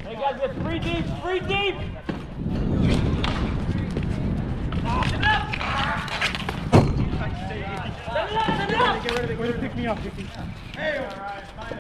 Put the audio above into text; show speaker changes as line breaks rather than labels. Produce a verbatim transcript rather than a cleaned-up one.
Hey guys, we have three deep, three deep! Send it up! Send it up, send it up!
Get rid of it, pick me up, Hickey. Hey!